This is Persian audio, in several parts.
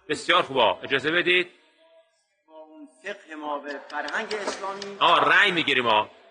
بسیار خوبا، اجازه بدید با اون فقه ما به فرهنگ اسلامی رأی میگیریم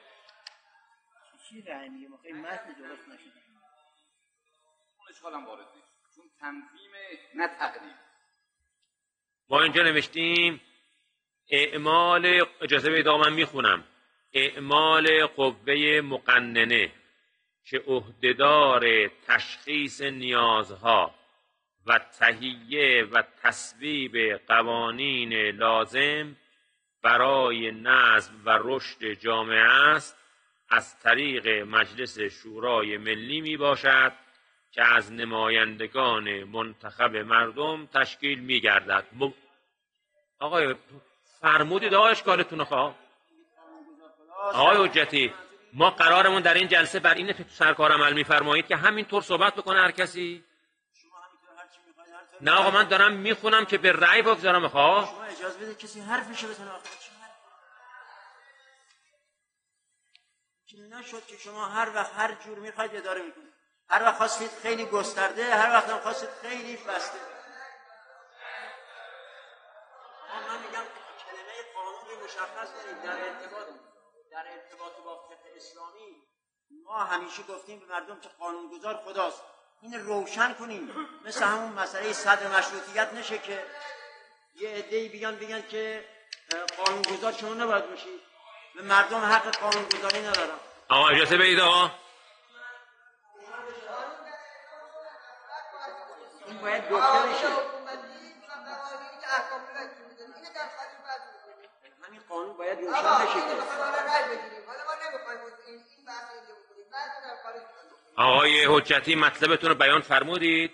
چی رأی میگیریم؟ آخه این متن درست نشده. اون اشکالم وارد نیست، چون تنظیم نه تقدیم. ما اینجا نوشتیم اعمال، اجازه بدید من میخونم، اعمال قوه مقننه که عهدهدار تشخیص نیازها و تهیه و تصویب قوانین لازم برای نظم و رشد جامعه است، از طریق مجلس شورای ملی می باشد که از نمایندگان منتخب مردم تشکیل می گردد. آقای فرمودید آقای اشکالتون خواه آقای حجتی، ما قرارمون در این جلسه بر اینه که تو سرکار عمل میفرمایید که همینطور صحبت بکنه هر کسی. نه آقا، من دارم میخونم که به رأی بگذارم. خواه شما اجازه بدید کسی حرفشو بزنه. که نشد که شما هر وقت هر جور میخواید اداره میکنید، هر وقت خواستید خیلی گسترده، هر وقت هم خواستید خیلی بسته. من میگم کلمه قانونی مشخص کنید در ارتباط با فقه اسلامی. ما همیشه گفتیم به مردم که قانونگذار خداست، این روشن کنیم. مثل همون مسئله صدر مشروطیت نشه که یه عده‌ای بگن که قانونگذار شما نباید باشید. به مردم حق قانونگذاری ندارم. آقا اجازه بدید آقا. این باید گفته بشه. همین قانون باید روشن بشه. آقای حجتی مطلبتون رو بیان فرمودید؟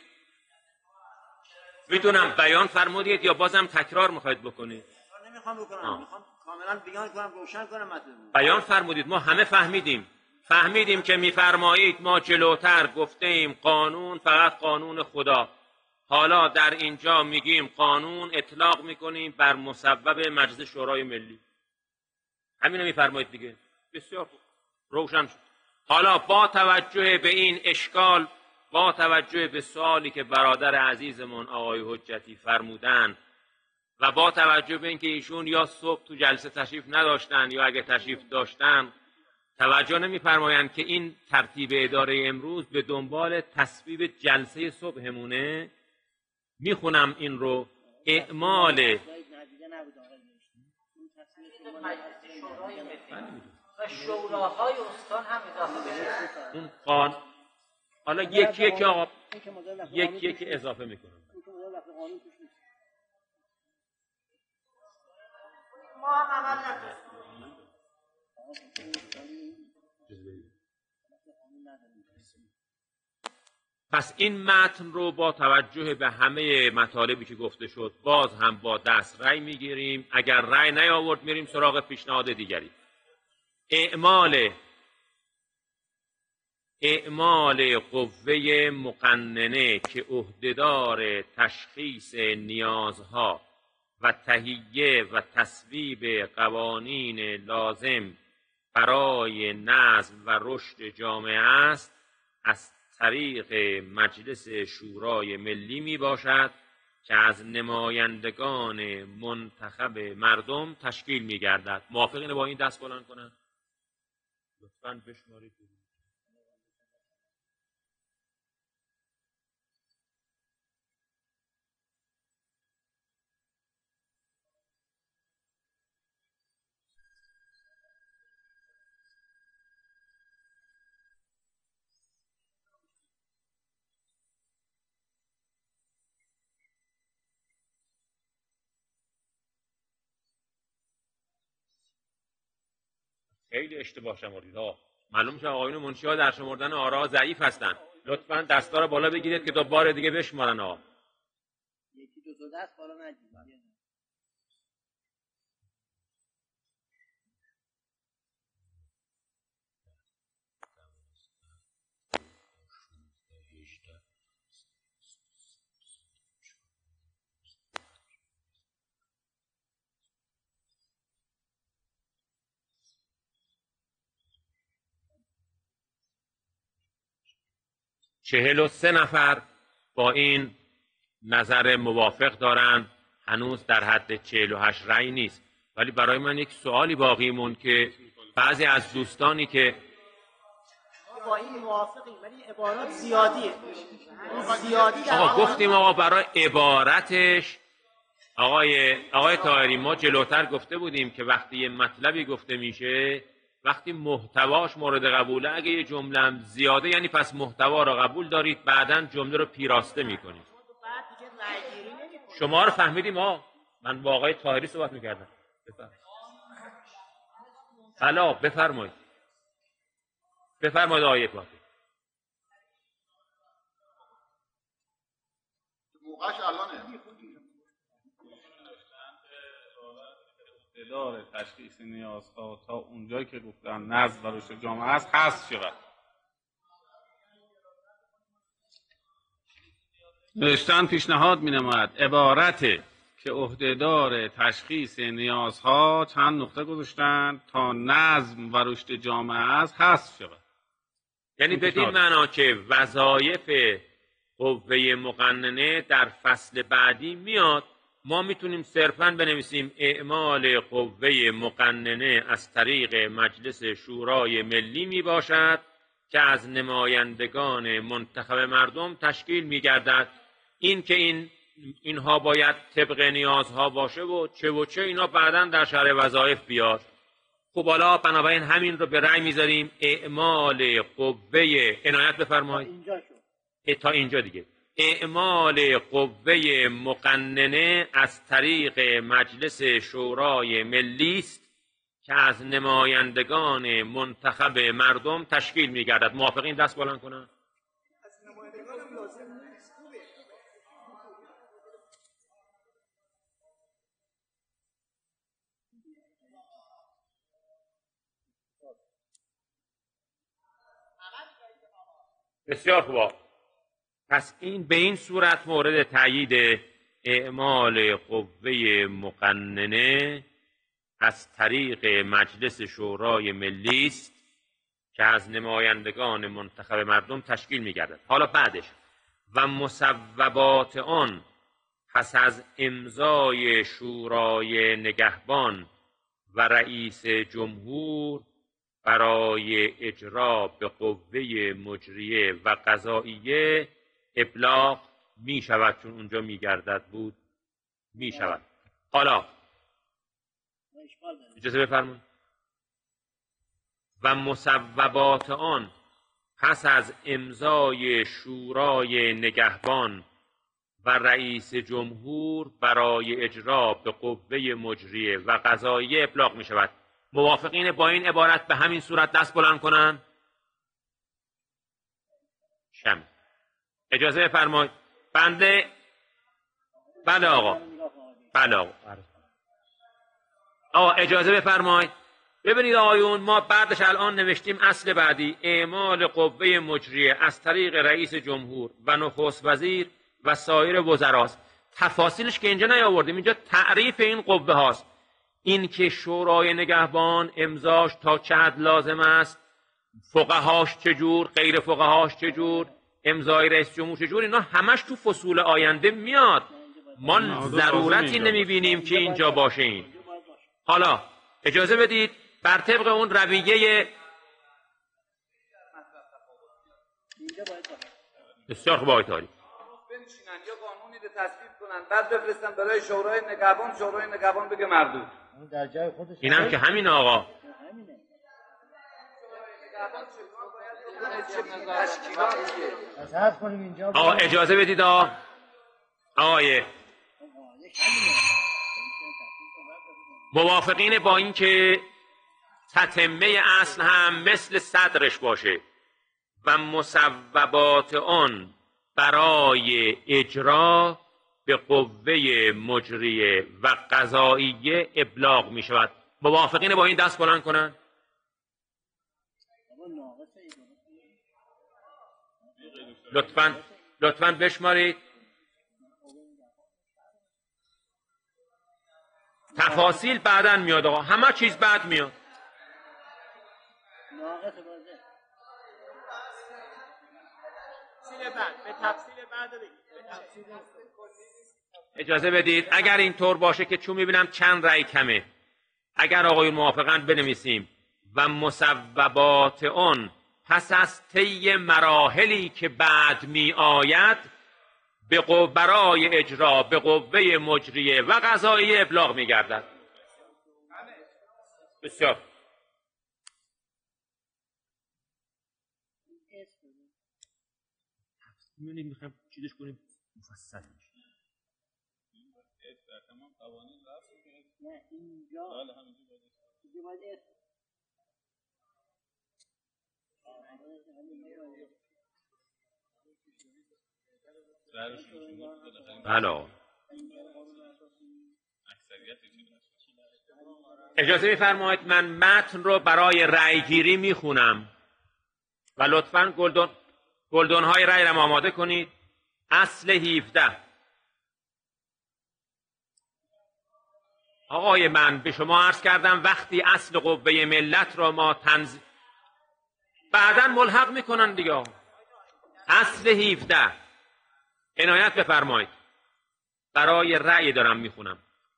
میدونم بیان فرمودید یا بازم تکرار میخواید بکنید؟ نمیخوام بکنم، میخوام کاملا بیان کنم، روشن کنم مطلب. بیان فرمودید، ما همه فهمیدیم که میفرمایید ما جلوتر گفته ایم قانون فقط قانون خدا، حالا در اینجا میگیم قانون اطلاق میکنیم بر مصوب مجلس شورای ملی. همینو میفرمایید دیگه. بسیار خوب، روشن شد. حالا با توجه به این اشکال، با توجه به سوالی که برادر عزیزمون آقای حجتی فرمودن و با توجه به اینکه ایشون یا صبح تو جلسه تشریف نداشتن یا اگه تشریف داشتن توجه نمی‌فرمایند که این ترتیب اداره امروز به دنبال تصویب جلسه صبحمونه، میخونم این رو. اعمال و شوراهای استان هم اضافه بشه. اون قانون حالا یکی که آقا یکی که اضافه میکنم. ما هم عمل نکنیم. پس این متن رو با توجه به همه مطالبی که گفته شد باز هم با دست رأی میگیریم. اگر رأی نیاورد میریم سراغ پیشنهاد دیگری. اعمال قوه مقننه که عهدهدار تشخیص نیازها و تهیه و تصویب قوانین لازم برای نظم و رشد جامعه است، از طریق مجلس شورای ملی می باشد که از نمایندگان منتخب مردم تشکیل می گردد. موافقین با این دست بلند کنند؟ لطفاً بشمارید. خیلی اشتباه شمردید ها. معلوم میشه آقایون منشی ها در شمردن آرا ضعیف هستن. لطفاً دستا رو بالا بگیرید که دو بار دیگه بشمارن ها. یکی دو تا دست بالا نگیرید. چهل و 43 نفر با این نظر موافق دارند هنوز در حد 48 رأی نیست. ولی برای من یک سوالی باقی موند که بعضی از دوستانی که با این موافقیم ولی عبارات زیادیه. آقا گفتیم آقا برای عبارتش آقای طاهری ما جلوتر گفته بودیم که وقتی یه مطلبی گفته میشه وقتی محتواش مورد قبوله، اگه یه جمله هم زیاده یعنی پس محتوا رو قبول دارید، بعداً جمله رو پیراسته میکنید. شما رو فهمیدیم ها. من با آقای طاهری صحبت میکردم. حالا بفرمایید آقای پاکی. موقعش الانه. اقتدار تشخیص نیازها تا اونجایی که گفتن نظم و رشد جامعه است حذف شود. نوشتن پیشنهاد می‌نماید عبارت که عهدهدار تشخیص نیازها چند نقطه گذاشتن تا نظم و رشد جامعه است حذف شود. یعنی بدین معنا که وظایف قوه مقننه در فصل بعدی میاد، ما میتونیم صرفاً بنویسیم اعمال قوه مقننه از طریق مجلس شورای ملی می باشد که از نمایندگان منتخب مردم تشکیل می گردد. این که اینها باید طبق نیازها باشه و چه اینا بعداً در شرح وظایف بیاد. خب حالا بنابراین همین رو به رأی میذاریم اعمال قوه، عنایت بفرمایید تا اینجا دیگه، اعمال قوه مقننه از طریق مجلس شورای ملی است که از نمایندگان منتخب مردم تشکیل می‌گردد. موافقین دست بلند کنن؟ بسیار خوب. پس این به این صورت مورد تایید اعمال قوه مقننه از طریق مجلس شورای ملی است که از نمایندگان منتخب مردم تشکیل می‌گردد. حالا بعدش و مصوبات آن پس از امضای شورای نگهبان و رئیس جمهور برای اجرا به قوه مجریه و قضاییه ابلاغ می شود، چون اونجا می گردد بود می شود. حالا اجازه بفرمایید. و مصوبات آن پس از امضای شورای نگهبان و رئیس جمهور برای اجرا به قوه مجریه و قضاییه ابلاغ می شود. موافقین با این عبارت به همین صورت دست بلند کنن؟ شم. اجازه بفرمایید. بنده بله آقا. آقا اجازه بفرمایید. ببینید آقایون، ما بعدش الان نوشتیم اصل بعدی اعمال قوه مجریه از طریق رئیس جمهور و نخست وزیر و سایر وزراست. تفاصیلش که اینجا نیاوردیم، اینجا تعریف این قوه هاست. این که شورای نگهبان امضاش تا چه حد لازم است، فقهاش چجور، غیر فقهاش چجور، امضای رئیس جمهور چجور، اینا همش تو فصول آینده میاد. ما ضرورتی نمیبینیم که اینجا باشه. این حالا اجازه بدید بر طبق اون رویه بسیار خوب آقای طاهری بنشینن یا قانونی رو تصویب کنن، بعد بفرستن برای شورای نگهبان، شورای نگهبان بگه مردود. این هم که همین آقا. آقا اجازه بدید آقای موافقین با این که تتمه اصل هم مثل صدرش باشه و مصوبات آن برای اجرا به قوه مجریه و قضاییه ابلاغ می شود. موافقین با این دست بلند کنن؟ لطفاً بشمارید. تفاصیل بعداً میاد آقا، همه چیز بعد میاد. به تفصیل بعد بگید. اجازه بدید اگر اینطور باشه که چون میبینم چند رأی کمه، اگر آقایون موافقن بنویسیم و مصوبات اون پس از طی مراحلی که بعد می آید برای اجرا به قوه مجریه و قضاییه ابلاغ می گردد. بسیار میخوایم چیزش کنیم مفصل میشه. نه اینجا باید بله. اجازه میفرمایید من متن رو برای رأی گیری میخونم و لطفاً گلدون های رأی را آماده کنید. اصل 17. آقای من به شما عرض کردم وقتی اصل قوه ملت را ما بعداً ملحق میکنن دیگه. اصل 17 عنایت بفرمایید، برای رأی دارم میخونم.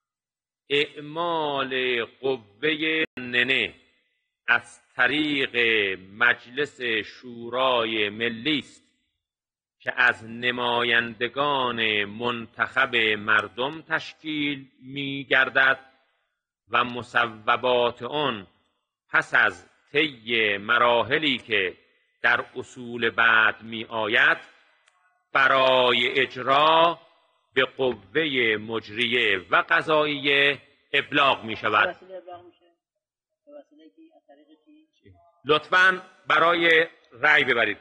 اعمال قوه مقننه از طریق مجلس شورای ملی است که از نمایندگان منتخب مردم تشکیل می‌گردد و مصوبات آن پس از طی مراحلی که در اصول بعد می‌آید برای اجرا به قوه مجریه و قضاییه ابلاغ می‌شود. لطفاً برای رأی ببرید.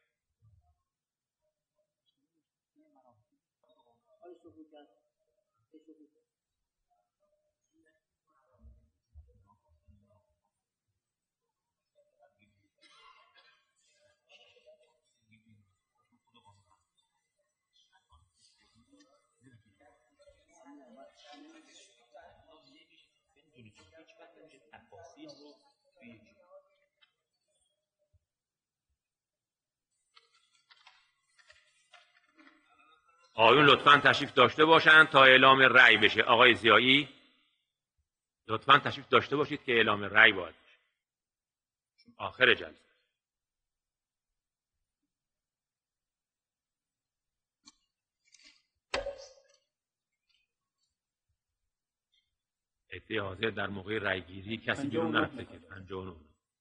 آقایون لطفاً تشریف داشته باشند تا اعلام رأی بشه. آقای ضیایی لطفاً تشریف داشته باشید که اعلام رأی باید بشه. آخر جلسه. عده حاضر در موقع رأی گیری کسی بیرون نرفته که 59.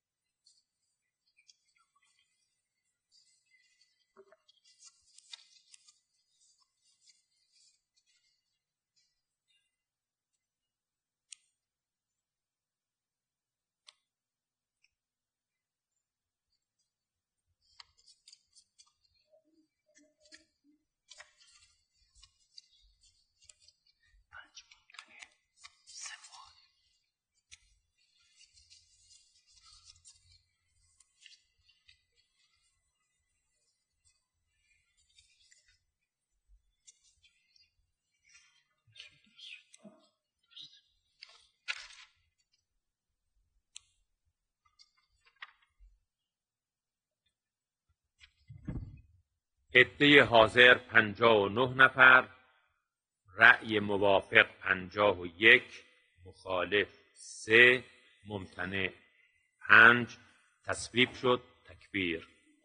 عده حاضر 59 نفر، رأی موافق 51، مخالف 3، ممتنع 5. تصویب شد. تکبیر.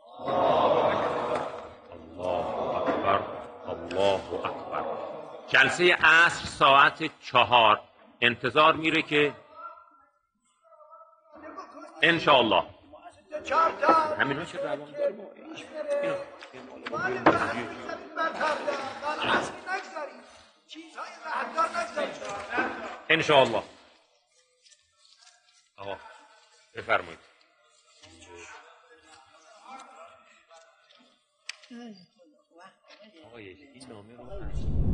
الله اکبر. الله اکبر. جلسه عصر ساعت 4 انتظار میره که انشاءالله همین ها چه روان داریم انشاءالله. آقا بفرمایید. آقا این نامه رو